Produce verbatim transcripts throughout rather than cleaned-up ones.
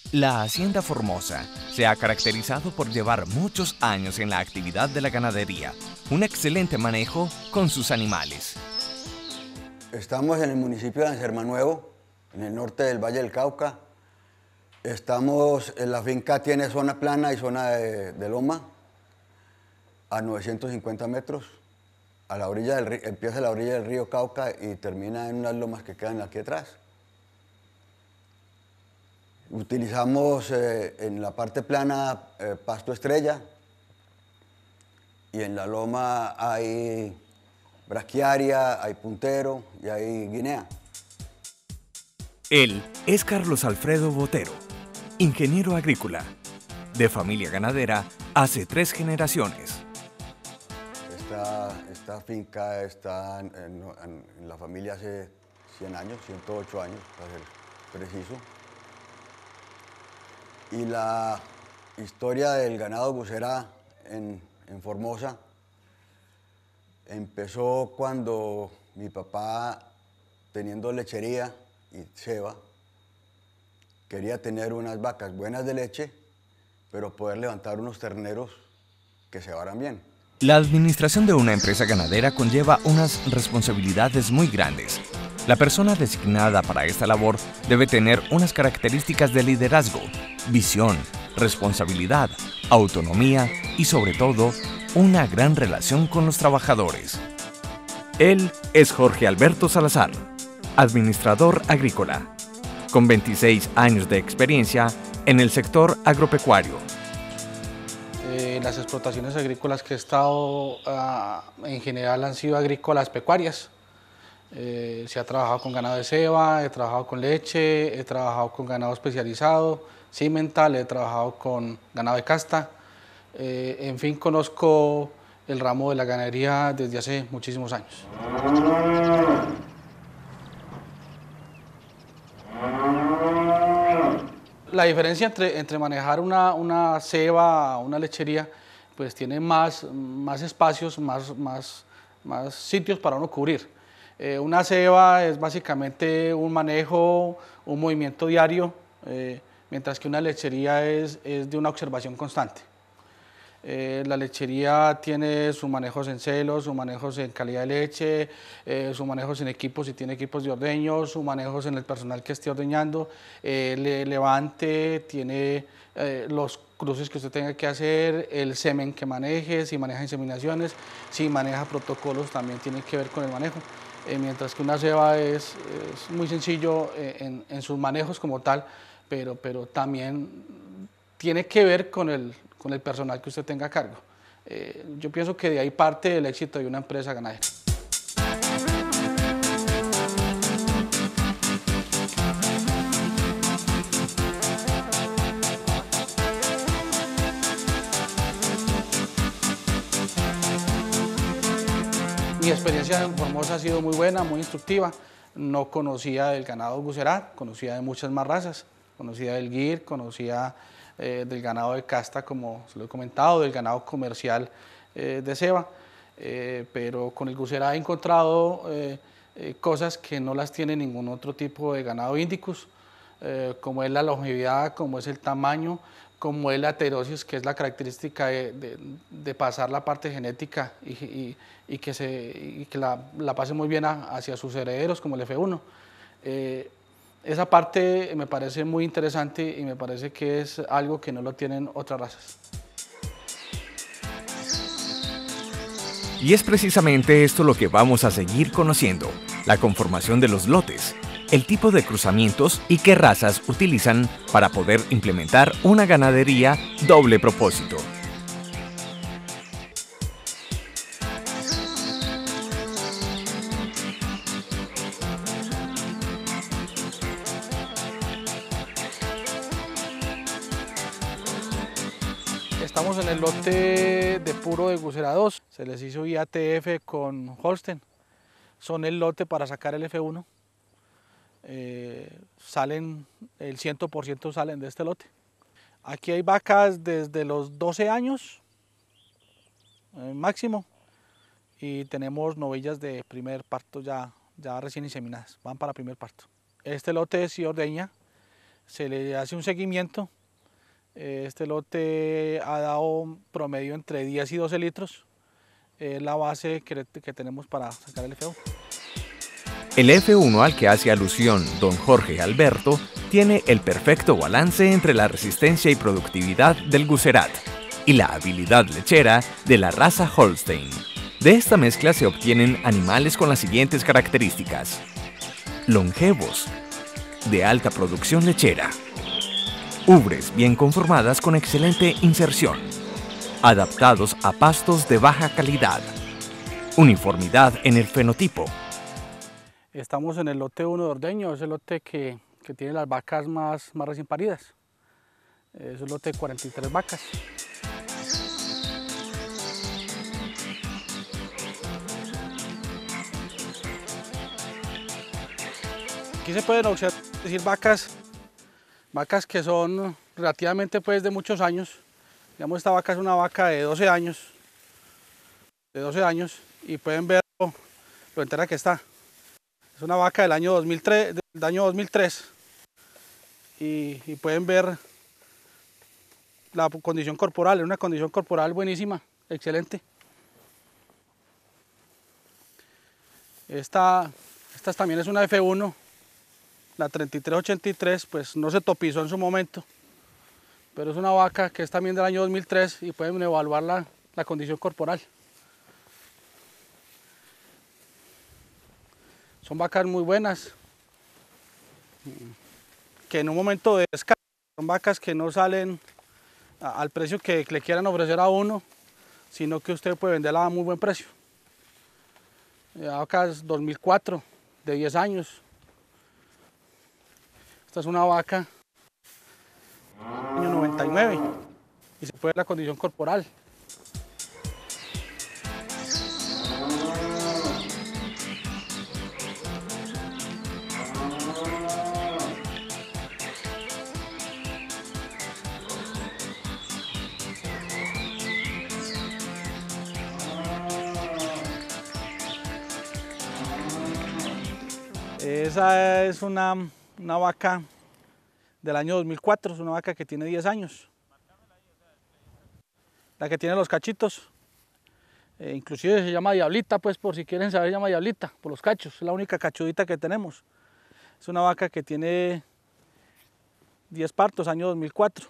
La Hacienda Formosa se ha caracterizado por llevar muchos años en la actividad de la ganadería, un excelente manejo con sus animales. Estamos en el municipio de Ansermanuevo, en el norte del Valle del Cauca. Estamos, en la finca tiene zona plana y zona de, de loma, a novecientos cincuenta metros. A la orilla del río, empieza a la orilla del río Cauca y termina en unas lomas que quedan aquí atrás. Utilizamos eh, en la parte plana eh, pasto estrella y en la loma hay braquiaria, hay puntero y hay guinea. Él es Carlos Alfredo Botero, ingeniero agrícola, de familia ganadera hace tres generaciones. Esta, esta finca está en, en, en la familia hace cien años, ciento ocho años, para ser preciso. Y la historia del ganado bucera en, en Formosa empezó cuando mi papá, teniendo lechería y ceba, quería tener unas vacas buenas de leche, pero poder levantar unos terneros que cebaran bien. La administración de una empresa ganadera conlleva unas responsabilidades muy grandes. La persona designada para esta labor debe tener unas características de liderazgo, visión, responsabilidad, autonomía y, sobre todo, una gran relación con los trabajadores. Él es Jorge Alberto Salazar, administrador agrícola, con veintiséis años de experiencia en el sector agropecuario. Eh, las explotaciones agrícolas que he estado uh, en general han sido agrícolas pecuarias. Eh, se ha trabajado con ganado de ceba, he trabajado con leche, he trabajado con ganado especializado, cimental, he trabajado con ganado de casta. Eh, en fin, conozco el ramo de la ganadería desde hace muchísimos años. La diferencia entre, entre manejar una, una ceba, una lechería, pues tiene más, más espacios, más, más, más sitios para uno cubrir. Eh, una ceba es básicamente un manejo, un movimiento diario, eh, mientras que una lechería es, es de una observación constante. Eh, la lechería tiene sus manejos en celos, sus manejos en calidad de leche, eh, sus manejos en equipos, si tiene equipos de ordeño, sus manejos en el personal que esté ordeñando, eh, le levante, tiene eh, los cruces que usted tenga que hacer, el semen que maneje, si maneja inseminaciones, si maneja protocolos, también tiene que ver con el manejo. Eh, mientras que una ceba es, es muy sencillo eh, en, en sus manejos como tal, pero, pero también tiene que ver con el, con el personal que usted tenga a cargo. Eh, yo pienso que de ahí parte el éxito de una empresa ganadera. Mi experiencia en Formosa ha sido muy buena, muy instructiva. No conocía del ganado bucerat, conocía de muchas más razas. Conocía del guir, conocía eh, del ganado de casta, como se lo he comentado, del ganado comercial eh, de ceba. Eh, pero con el bucerat he encontrado eh, eh, cosas que no las tiene ningún otro tipo de ganado indicus, eh, como es la longevidad, como es el tamaño, como es la aterosis, que es la característica de, de, de pasar la parte genética y, y, y que, se, y que la, la pase muy bien a, hacia sus herederos, como el F uno. Eh, esa parte me parece muy interesante y me parece que es algo que no lo tienen otras razas. Y es precisamente esto lo que vamos a seguir conociendo, la conformación de los lotes, el tipo de cruzamientos y qué razas utilizan para poder implementar una ganadería doble propósito. Estamos en el lote de puro de Bucera dos, se les hizo I A T F con Holstein, son el lote para sacar el F uno. Eh, salen, el cien por ciento salen de este lote. Aquí hay vacas desde los doce años eh, máximo y tenemos novillas de primer parto ya, ya recién inseminadas, van para primer parto. Este lote sí ordeña, se le hace un seguimiento. Este lote ha dado promedio entre diez y doce litros. Es la base que, que tenemos para sacar el F uno. El F uno al que hace alusión don Jorge Alberto tiene el perfecto balance entre la resistencia y productividad del Gucerat y la habilidad lechera de la raza Holstein. De esta mezcla se obtienen animales con las siguientes características: longevos, de alta producción lechera, ubres bien conformadas con excelente inserción, adaptados a pastos de baja calidad, uniformidad en el fenotipo. Estamos en el lote uno de ordeño, es el lote que, que tiene las vacas más, más recién paridas. Es el lote de cuarenta y tres vacas. Aquí se pueden observar, decir, vacas, vacas que son relativamente pues de muchos años. Digamos, esta vaca es una vaca de doce años, de doce años, y pueden ver lo, lo entera que está. Es una vaca del año dos mil tres, del año dos mil tres y, y pueden ver la condición corporal, es una condición corporal buenísima, excelente. Esta, esta también es una F uno, la treinta y tres ochenta y tres, pues no se topizó en su momento, pero es una vaca que es también del año dos mil tres y pueden evaluar la, la condición corporal. Son vacas muy buenas, que en un momento de descanso, son vacas que no salen a, al precio que le quieran ofrecer a uno, sino que usted puede venderla a muy buen precio. Vacas dos mil cuatro, de diez años. Esta es una vaca año noventa y nueve y se puede ver la condición corporal. Esa es una, una vaca del año dos mil cuatro, es una vaca que tiene diez años. La que tiene los cachitos, eh, inclusive se llama Diablita, pues por si quieren saber, se llama Diablita, por los cachos, es la única cachudita que tenemos. Es una vaca que tiene diez partos, año dos mil cuatro.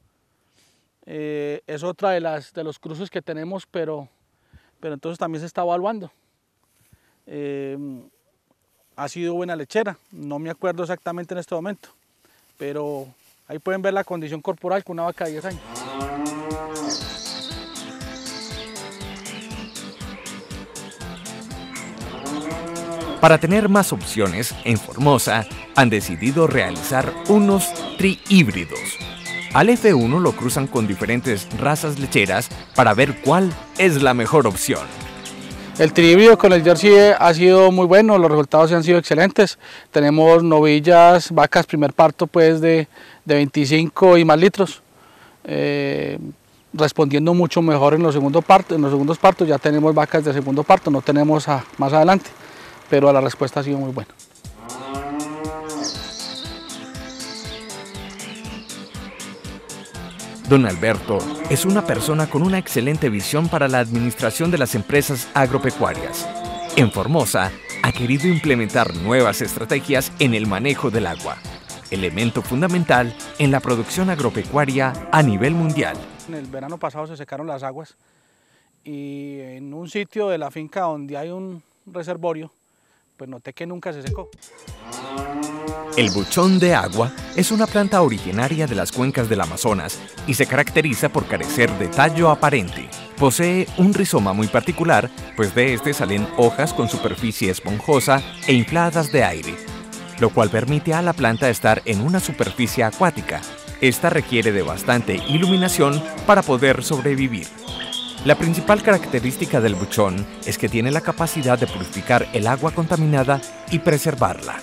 Eh, es otra de, las, de los cruces que tenemos, pero, pero entonces también se está evaluando. Eh, Ha sido buena lechera, no me acuerdo exactamente en este momento, pero ahí pueden ver la condición corporal con una vaca de diez años. Para tener más opciones, en Formosa han decidido realizar unos trihíbridos. Al F uno lo cruzan con diferentes razas lecheras para ver cuál es la mejor opción. El trihíbrido con el Jersey ha sido muy bueno, los resultados han sido excelentes. Tenemos novillas, vacas primer parto pues de, de veinticinco y más litros, eh, respondiendo mucho mejor en los, segundos partos, en los segundos partos. Ya tenemos vacas de segundo parto, no tenemos a, más adelante, pero la respuesta ha sido muy buena. Don Alberto es una persona con una excelente visión para la administración de las empresas agropecuarias. En Formosa ha querido implementar nuevas estrategias en el manejo del agua, elemento fundamental en la producción agropecuaria a nivel mundial. En el verano pasado se secaron las aguas y en un sitio de la finca donde hay un reservorio, pues noté que nunca se secó. El buchón de agua es una planta originaria de las cuencas del Amazonas y se caracteriza por carecer de tallo aparente. Posee un rizoma muy particular, pues de este salen hojas con superficie esponjosa e infladas de aire, lo cual permite a la planta estar en una superficie acuática. Esta requiere de bastante iluminación para poder sobrevivir. La principal característica del buchón es que tiene la capacidad de purificar el agua contaminada y preservarla.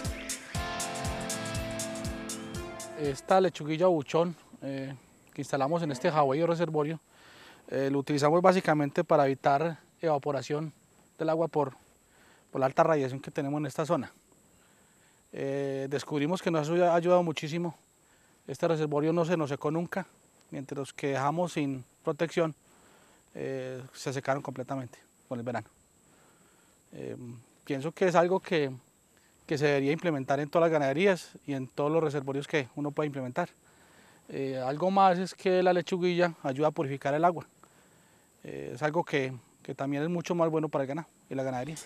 Esta lechuguilla o buchón eh, que instalamos en este jagüey reservorio, eh, lo utilizamos básicamente para evitar evaporación del agua por, por la alta radiación que tenemos en esta zona. Eh, descubrimos que nos ha ayudado muchísimo Este reservorio no se nos secó nunca, mientras los que dejamos sin protección eh, se secaron completamente con el verano. Eh, pienso que es algo que, que se debería implementar en todas las ganaderías y en todos los reservorios que uno puede implementar. Eh, algo más es que la lechuguilla ayuda a purificar el agua. Eh, es algo que, que también es mucho más bueno para el ganado y la ganadería.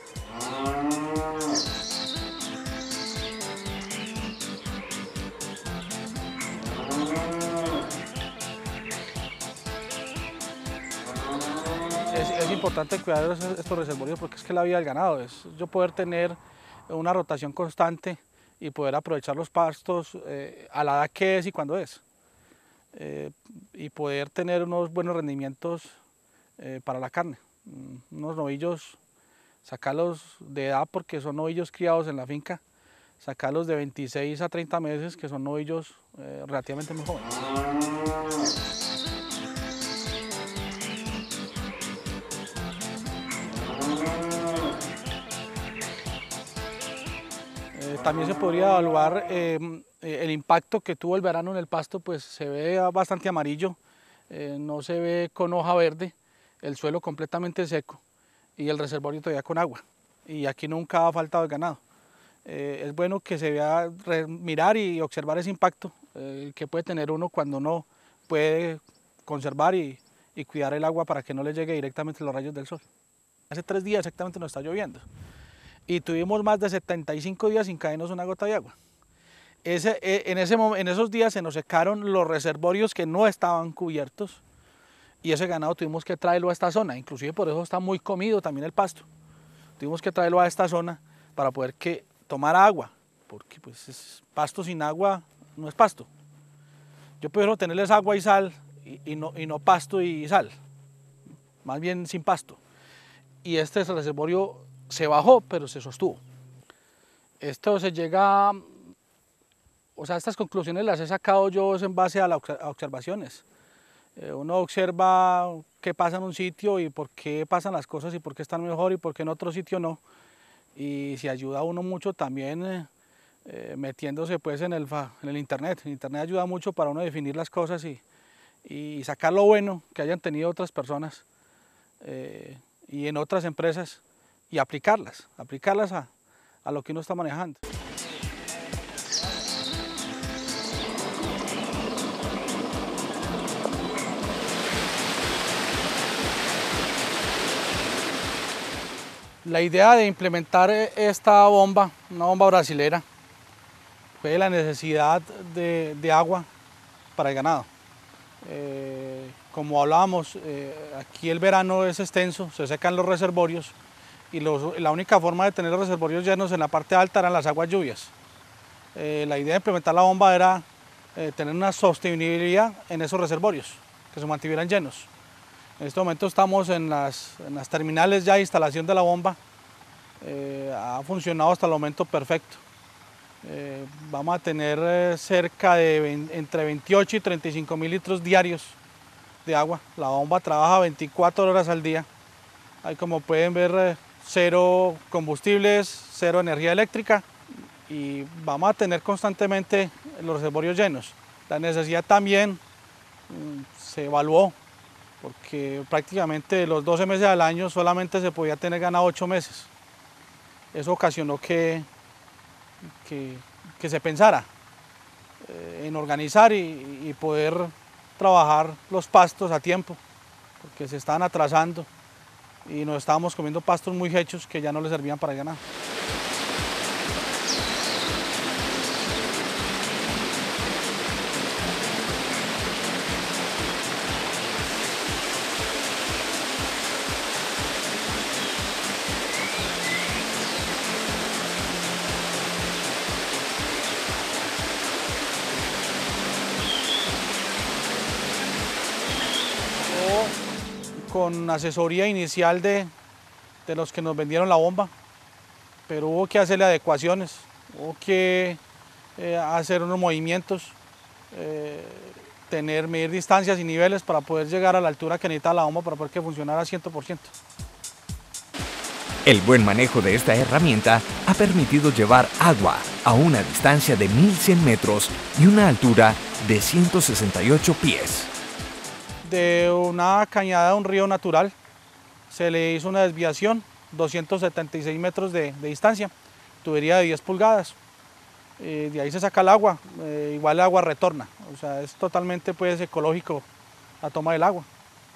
Es, es importante cuidar estos reservorios porque es que la vida del ganado es yo poder tener una rotación constante y poder aprovechar los pastos eh, a la edad que es y cuando es. Eh, y poder tener unos buenos rendimientos eh, para la carne. Unos novillos, sacarlos de edad porque son novillos criados en la finca, sacarlos de veintiséis a treinta meses que son novillos eh, relativamente muy jóvenes. También se podría evaluar eh, el impacto que tuvo el verano en el pasto, pues se ve bastante amarillo, eh, no se ve con hoja verde, el suelo completamente seco y el reservorio todavía con agua. Y aquí nunca ha faltado el ganado. Eh, es bueno que se vea, mirar y observar ese impacto eh, que puede tener uno cuando uno puede conservar y, y cuidar el agua para que no le llegue directamente los rayos del sol. Hace tres días exactamente nos está lloviendo. Y tuvimos más de setenta y cinco días sin caernos una gota de agua. Ese, en, ese, en esos días se nos secaron los reservorios que no estaban cubiertos y ese ganado tuvimos que traerlo a esta zona, inclusive por eso está muy comido también el pasto. Tuvimos que traerlo a esta zona para poder que tomar agua, porque pues es pasto sin agua no es pasto. Yo prefiero tenerles agua y sal y, y, no, y no pasto y sal, más bien sin pasto. Y este reservorio se bajó, pero se sostuvo. Esto se llega, o sea, estas conclusiones las he sacado yo en base a las observaciones. Eh, uno observa qué pasa en un sitio y por qué pasan las cosas y por qué están mejor y por qué en otro sitio no. Y se ayuda a uno mucho también eh, eh, metiéndose pues en el, en el internet. El internet ayuda mucho para uno definir las cosas y, y sacar lo bueno que hayan tenido otras personas eh, y en otras empresas, y aplicarlas, aplicarlas a, a lo que uno está manejando. La idea de implementar esta bomba, una bomba brasilera, fue la necesidad de, de agua para el ganado. Eh, como hablábamos, eh, aquí el verano es extenso, se secan los reservorios, y los, la única forma de tener los reservorios llenos en la parte alta eran las aguas lluvias. Eh, la idea de implementar la bomba era eh, tener una sostenibilidad en esos reservorios, que se mantuvieran llenos. En este momento estamos en las, en las terminales ya de instalación de la bomba, eh, ha funcionado hasta el momento perfecto. Eh, vamos a tener eh, cerca de veinte, entre veintiocho y treinta y cinco mil litros diarios de agua. La bomba trabaja veinticuatro horas al día. Ahí como pueden ver, eh, cero combustibles, cero energía eléctrica y vamos a tener constantemente los reservorios llenos. La necesidad también mmm, se evaluó porque prácticamente los doce meses al año solamente se podía tener ganado ocho meses. Eso ocasionó que, que, que se pensara eh, en organizar y, y poder trabajar los pastos a tiempo porque se estaban atrasando y nos estábamos comiendo pastos muy hechos que ya no les servían para el ganado. Con asesoría inicial de, de los que nos vendieron la bomba, pero hubo que hacerle adecuaciones, hubo que eh, hacer unos movimientos, eh, tener, medir distancias y niveles para poder llegar a la altura que necesita la bomba para poder que funcionara al cien por ciento. El buen manejo de esta herramienta ha permitido llevar agua a una distancia de mil cien metros y una altura de ciento sesenta y ocho pies. De una cañada de un río natural se le hizo una desviación, doscientos setenta y seis metros de, de distancia, tubería de diez pulgadas. Eh, de ahí se saca el agua, eh, igual el agua retorna, o sea, es totalmente pues, ecológico la toma del agua.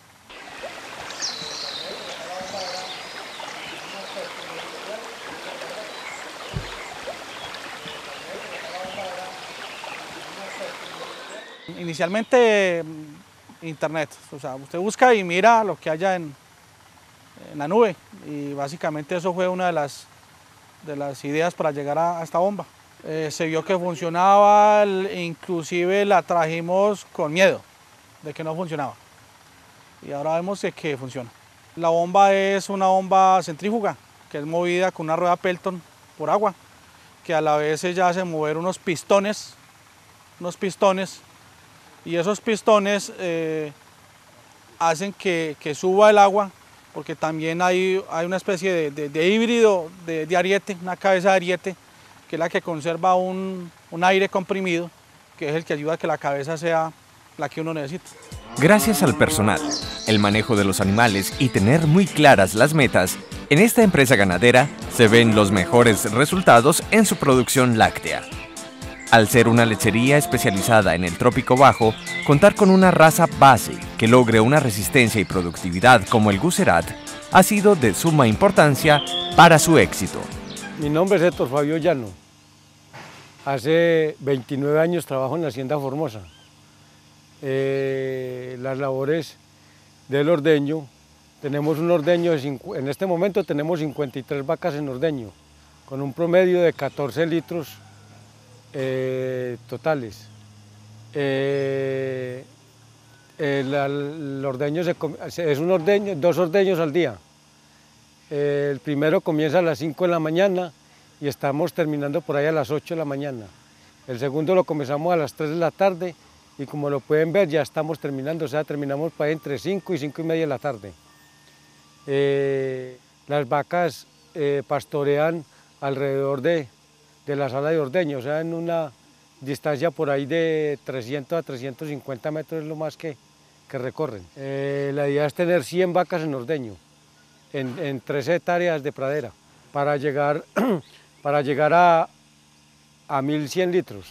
Inicialmente internet, o sea, usted busca y mira lo que haya en, en la nube y básicamente eso fue una de las, de las ideas para llegar a, a esta bomba. Eh, se vio que funcionaba, inclusive la trajimos con miedo de que no funcionaba y ahora vemos que, que funciona. La bomba es una bomba centrífuga que es movida con una rueda Pelton por agua, que a la vez ella hace mover unos pistones, unos pistones y esos pistones eh, hacen que, que suba el agua, porque también hay, hay una especie de, de, de híbrido de, de ariete, una cabeza de ariete, que es la que conserva un, un aire comprimido, que es el que ayuda a que la cabeza sea la que uno necesita. Gracias al personal, el manejo de los animales y tener muy claras las metas, en esta empresa ganadera se ven los mejores resultados en su producción láctea. Al ser una lechería especializada en el trópico bajo, contar con una raza base que logre una resistencia y productividad como el Gucerat ha sido de suma importancia para su éxito. Mi nombre es Héctor Fabio Llano. Hace veintinueve años trabajo en la Hacienda Formosa. Eh, las labores del ordeño, tenemos un ordeño, de, en este momento tenemos cincuenta y tres vacas en ordeño, con un promedio de catorce litros Eh, totales. Eh, el, el ordeño se, es un ordeño, dos ordeños al día. Eh, el primero comienza a las cinco de la mañana y estamos terminando por ahí a las ocho de la mañana. El segundo lo comenzamos a las tres de la tarde y como lo pueden ver ya estamos terminando, o sea, terminamos por ahí entre cinco y cinco y media de la tarde. Eh, las vacas eh, pastorean alrededor de de la sala de ordeño, o sea, en una distancia por ahí de trescientos a trescientos cincuenta metros es lo más que, que recorren. Eh, la idea es tener cien vacas en ordeño, en, en tres hectáreas de pradera, para llegar, para llegar a, a mil cien litros.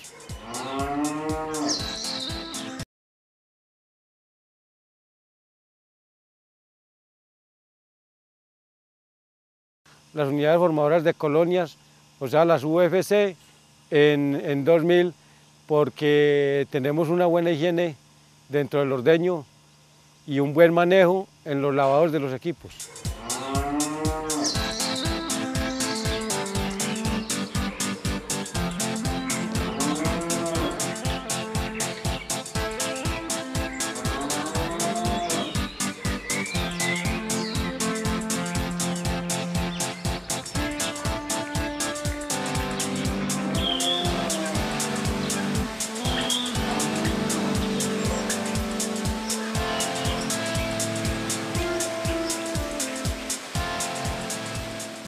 Las unidades formadoras de colonias, o sea, las U F C en, en dos mil, porque tenemos una buena higiene dentro del ordeño y un buen manejo en los lavados de los equipos.